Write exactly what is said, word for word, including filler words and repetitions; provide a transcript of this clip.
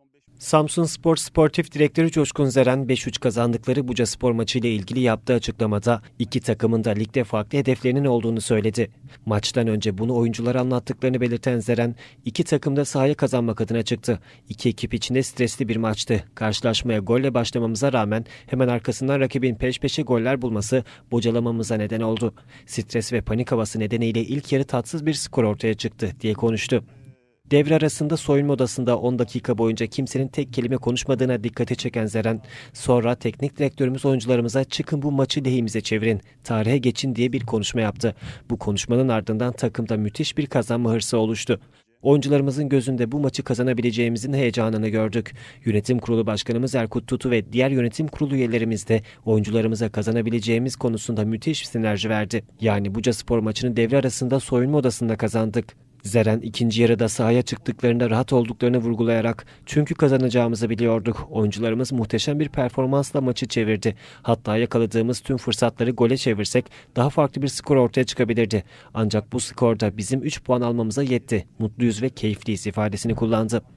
Samsunspor Sportif Direktörü Coşkun Zeren, beş üç kazandıkları Bucaspor maçı ile ilgili yaptığı açıklamada iki takımın da ligde farklı hedeflerinin olduğunu söyledi. Maçtan önce bunu oyunculara anlattıklarını belirten Zeren, iki takım da sahaya kazanmak adına çıktı. İki ekip için de stresli bir maçtı. Karşılaşmaya golle başlamamıza rağmen hemen arkasından rakibin peş peşe goller bulması bocalamamıza neden oldu. Stres ve panik havası nedeniyle ilk yarı tatsız bir skor ortaya çıktı diye konuştu. Devre arasında soyunma odasında on dakika boyunca kimsenin tek kelime konuşmadığına dikkati çeken Zeren, sonra teknik direktörümüz oyuncularımıza "çıkın bu maçı lehimize çevirin, tarihe geçin" diye bir konuşma yaptı. Bu konuşmanın ardından takımda müthiş bir kazanma hırsı oluştu. Oyuncularımızın gözünde bu maçı kazanabileceğimizin heyecanını gördük. Yönetim Kurulu Başkanımız Erkut Tutu ve diğer yönetim kurulu üyelerimiz de oyuncularımıza kazanabileceğimiz konusunda müthiş sinerji verdi. Yani Bucaspor maçını devre arasında soyunma odasında kazandık. Zeren ikinci yarıda sahaya çıktıklarında rahat olduklarını vurgulayarak "çünkü kazanacağımızı biliyorduk. Oyuncularımız muhteşem bir performansla maçı çevirdi. Hatta yakaladığımız tüm fırsatları gole çevirsek daha farklı bir skor ortaya çıkabilirdi. Ancak bu skorda bizim üç puan almamıza yetti. Mutluyuz ve keyifliyiz" ifadesini kullandı.